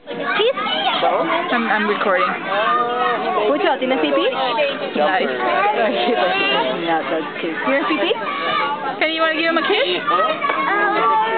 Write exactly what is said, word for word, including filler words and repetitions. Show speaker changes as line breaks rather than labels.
Cheese?
I'm, I'm recording.
Pucho, ¿tienes pipí?
Nice.
Yeah, that's cute. ¿Tienes pipí?
Hey, you want to give him a kiss?